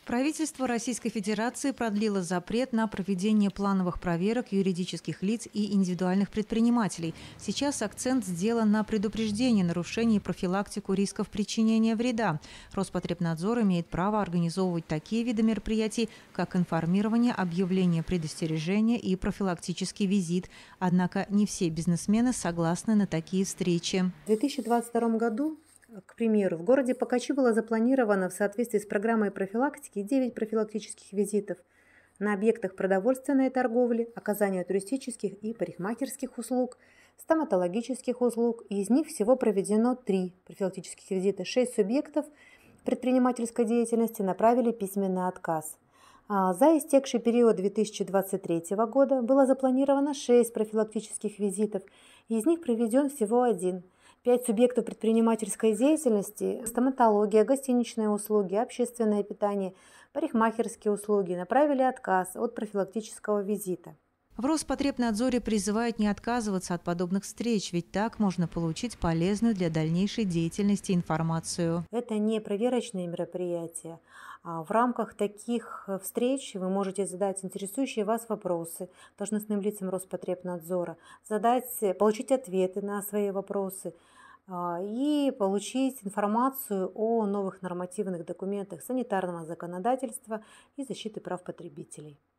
Правительство Российской Федерации продлило запрет на проведение плановых проверок юридических лиц и индивидуальных предпринимателей. Сейчас акцент сделан на предупреждении нарушений и профилактику рисков причинения вреда. Роспотребнадзор имеет право организовывать такие виды мероприятий, как информирование, объявление предостережения и профилактический визит. Однако не все бизнесмены согласны на такие встречи. В 2022 году, к примеру, в городе Покачи было запланировано в соответствии с программой профилактики 9 профилактических визитов на объектах продовольственной торговли, оказания туристических и парикмахерских услуг, стоматологических услуг. Из них всего проведено 3 профилактических визита. 6 субъектов предпринимательской деятельности направили письменный отказ. За истекший период 2023 года было запланировано 6 профилактических визитов, и из них проведен всего 1. 5 субъектов предпринимательской деятельности – стоматология, гостиничные услуги, общественное питание, парикмахерские услуги – направили отказ от профилактического визита. В Роспотребнадзоре призывают не отказываться от подобных встреч, ведь так можно получить полезную для дальнейшей деятельности информацию. Это не проверочные мероприятия. В рамках таких встреч вы можете задать интересующие вас вопросы должностным лицам Роспотребнадзора, получить ответы на свои вопросы и получить информацию о новых нормативных документах санитарного законодательства и защиты прав потребителей.